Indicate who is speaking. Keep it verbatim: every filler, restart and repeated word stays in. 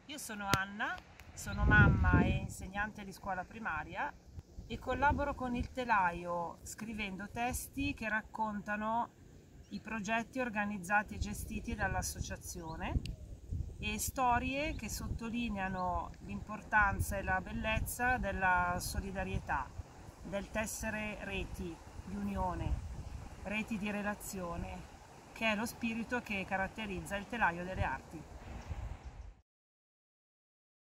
Speaker 1: Io sono Anna, sono mamma e insegnante di scuola primaria e collaboro con il telaio scrivendo testi che raccontano i progetti organizzati e gestiti dall'associazione e storie che sottolineano l'importanza e la bellezza della solidarietà, del tessere reti di unione, reti di relazione, che è lo spirito che caratterizza il telaio delle arti.